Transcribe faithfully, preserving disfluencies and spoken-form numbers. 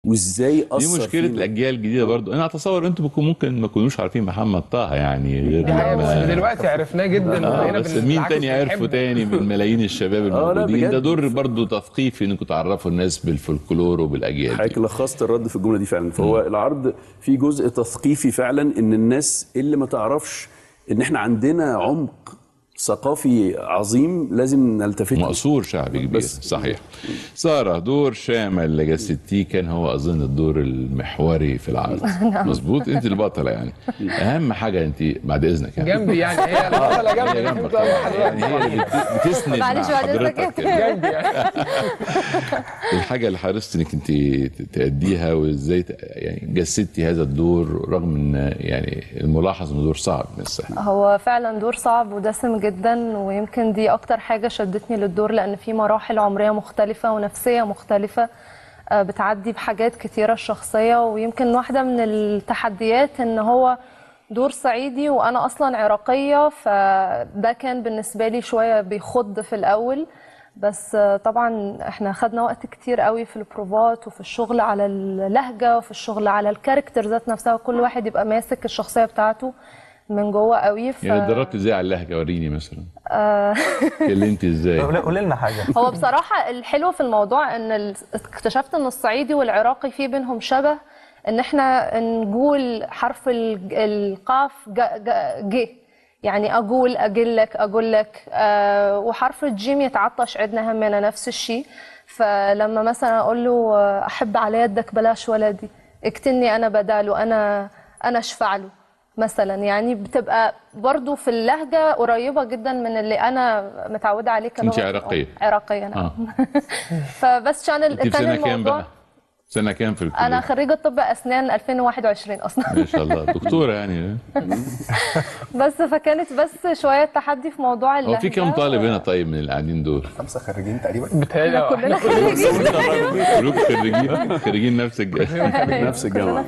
وازاي اثر دي مشكله فينا. الاجيال الجديده برضو. انا اتصور انتم ممكن ما تكونوش عارفين محمد طه يعني غير لما دلوقتي عرفناه جدا. آه بس مين تاني عرفه تاني من ملايين الشباب الموجودين؟ ده دور برضو تثقيفي انكم تعرفوا الناس بالفولكلور وبالاجيال. حضرتك لخصت الرد في الجمله دي فعلا. فهو م. العرض فيه جزء تثقيفي فعلا، ان الناس اللي ما تعرفش ان احنا عندنا عمق ثقافي عظيم لازم نلتفت له. مقصور شعبي كبير. صحيح. ساره، دور شامل اللي جسدتيه كان هو اظن الدور المحوري في العرض. مظبوط، انت البطله يعني. اهم حاجه انت بعد اذنك يعني جنبي يعني، هي البطله جنبي يعني، هي اللي بتسند مع حضرتك جنبي يعني. الحاجه اللي حرصت انك انت تأديها وازاي يعني جسدتي هذا الدور، رغم ان يعني الملاحظ انه دور صعب من السهل. هو فعلا دور صعب ودسم جدا، ويمكن دي اكتر حاجه شدتني للدور، لان في مراحل عمريه مختلفه ونفسيه مختلفه بتعدي بحاجات كتيره الشخصيه. ويمكن واحده من التحديات ان هو دور صعيدي وانا اصلا عراقيه، فده كان بالنسبه لي شويه بيخض في الاول. بس طبعا احنا خدنا وقت كتير قوي في البروفات وفي الشغل على اللهجه وفي الشغل على الكاركتر ذات نفسها، وكل واحد يبقى ماسك الشخصيه بتاعته من جوه قوي. ف... يعني اتدربتي ازاي على اللهجه؟ وريني مثلا. آه... كلمتي ازاي؟ قولي لنا حاجه. هو بصراحه الحلو في الموضوع ان اكتشفت ان الصعيدي والعراقي في بينهم شبه، ان احنا نقول حرف القاف ج، يعني اقول اقلك اقول لك، آه وحرف الجيم يتعطش عندنا همنا نفس الشيء. فلما مثلا اقول له احب على يدك بلاش ولدي، اكتني انا بداله، انا انا اشفع له مثلا، يعني بتبقى برضو في اللهجه قريبه جدا من اللي انا متعوده عليه كلغه. انت عراقيه؟ عراقيه نعم. آه. فبس عشان انت في سنه كام بقى؟ سنه كام في الكليه؟ انا خريجه طب اسنان ألفين وواحد وعشرين اصلا. ما شاء الله، دكتوره يعني. بس فكانت بس شويه تحدي في موضوع اللهجه. هو في كام طالب هنا طيب من اللي قاعدين دول؟ خمسه خريجين تقريبا. بتهيألي كلنا خريجين. كلكم خريجين خريجين نفس الجامعه. نفس الجامعه.